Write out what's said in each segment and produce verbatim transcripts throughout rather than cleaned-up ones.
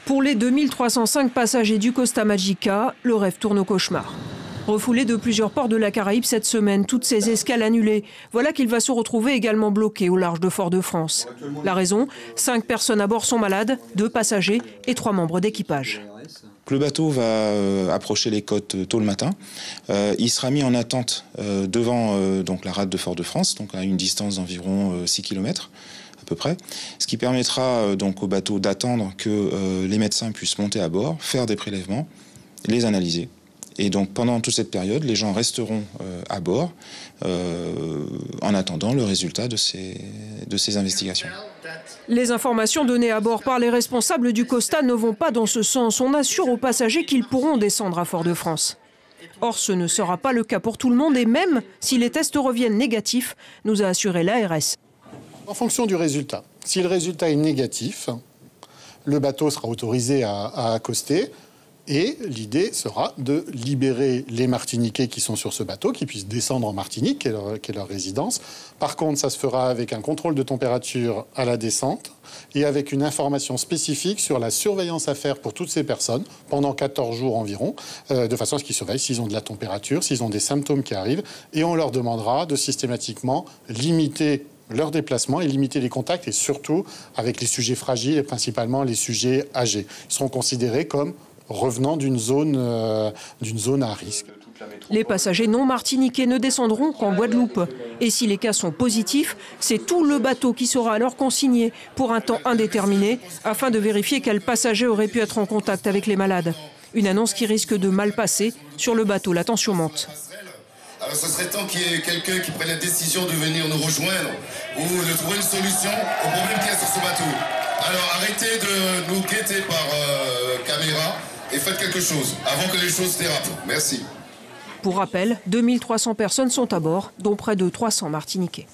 Pour les deux mille trois cent cinq passagers du Costa Magica, le rêve tourne au cauchemar. Refoulé de plusieurs ports de la Caraïbe cette semaine, toutes ces escales annulées, voilà qu'il va se retrouver également bloqué au large de Fort-de-France. La raison, cinq personnes à bord sont malades, deux passagers et trois membres d'équipage. Le bateau va euh, approcher les côtes tôt le matin. Euh, il sera mis en attente euh, devant euh, donc la rade de Fort-de-France, donc à une distance d'environ euh, six kilomètres à peu près, ce qui permettra euh, donc au bateau d'attendre que euh, les médecins puissent monter à bord, faire des prélèvements, les analyser. Et donc pendant toute cette période, les gens resteront euh, à bord euh, en attendant le résultat de ces, de ces investigations. Les informations données à bord par les responsables du Costa ne vont pas dans ce sens. On assure aux passagers qu'ils pourront descendre à Fort-de-France. Or, ce ne sera pas le cas pour tout le monde et même si les tests reviennent négatifs, nous a assuré l'A R S. En fonction du résultat. Si le résultat est négatif, le bateau sera autorisé à, à accoster. Et l'idée sera de libérer les Martiniquais qui sont sur ce bateau, qui puissent descendre en Martinique, qui est leur, qui est leur résidence. Par contre, ça se fera avec un contrôle de température à la descente et avec une information spécifique sur la surveillance à faire pour toutes ces personnes pendant quatorze jours environ, euh, de façon à ce qu'ils surveillent s'ils ont de la température, s'ils ont des symptômes qui arrivent. Et on leur demandera de systématiquement limiter leur déplacement et limiter les contacts, et surtout avec les sujets fragiles et principalement les sujets âgés. Ils seront considérés comme revenant d'une zone, euh, d'une zone à risque. Les passagers non martiniquais ne descendront qu'en Guadeloupe. Et si les cas sont positifs, c'est tout le bateau qui sera alors consigné pour un temps indéterminé afin de vérifier quel passager aurait pu être en contact avec les malades. Une annonce qui risque de mal passer. Sur le bateau, la tension monte. Alors ce serait temps qu'il y ait quelqu'un qui prenne la décision de venir nous rejoindre ou de trouver une solution au problème qu'il y a sur ce bateau. Alors arrêtez de nous guetter par euh, caméra et faites quelque chose avant que les choses dérapent. Merci. Pour rappel, deux mille trois cents personnes sont à bord, dont près de trois cents Martiniquais.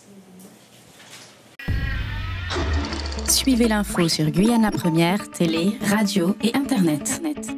Suivez l'info sur Guyana Première, télé, radio et internet.